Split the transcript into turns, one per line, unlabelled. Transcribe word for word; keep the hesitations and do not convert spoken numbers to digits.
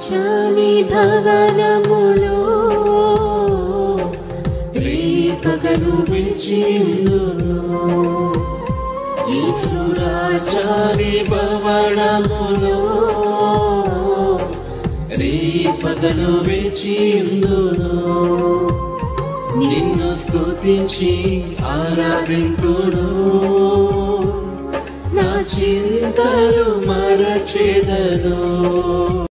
చాలి భవనములో రేపగలు వేచియుందును యేసురాజాని భవనములో రేపగలు వేచియుందును నిన్ను స్తుతించి ఆరాధింతును నా చింతలు మరచెదను